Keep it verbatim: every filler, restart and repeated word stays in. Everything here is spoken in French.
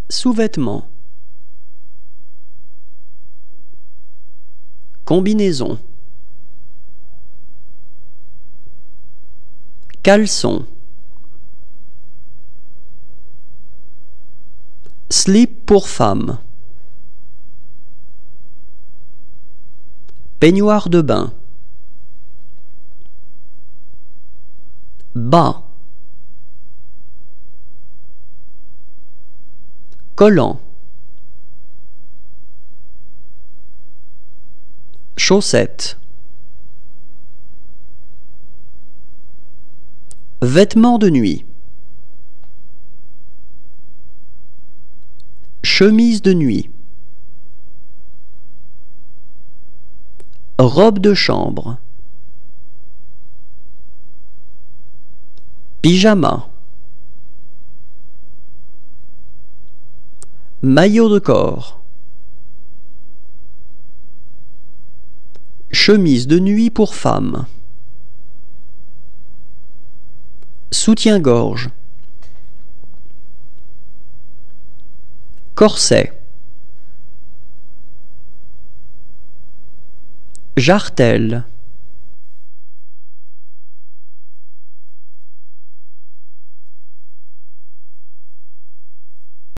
Sous-vêtements. Combinaison. Caleçon. Slip pour femme. Peignoir de bain. Bas. Collant. Chaussettes. Vêtements de nuit. Chemise de nuit. Robe de chambre. Pyjama. Maillot de corps. Chemise de nuit pour femme. Soutien-gorge. Corset. Jarretière.